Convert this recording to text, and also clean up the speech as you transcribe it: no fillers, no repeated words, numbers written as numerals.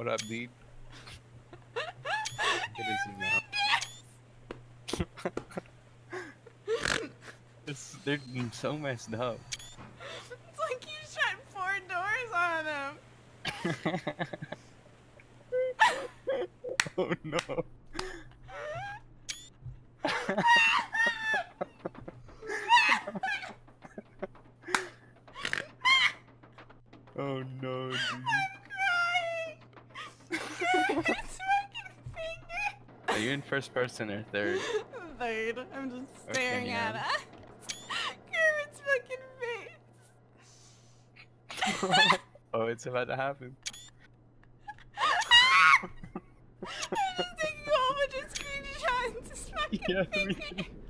What up, dude? It is now. They're so messed up. It's like you shut 4 doors on him. Oh no. Oh no, dude. His fucking finger. Are you in first person or third? Third. I'm just Okay, staring yeah. at us. Kermit's fucking face. Oh, it's about to happen. I'm just taking a whole bunch of screenshots. His fucking Yeah, me finger. too.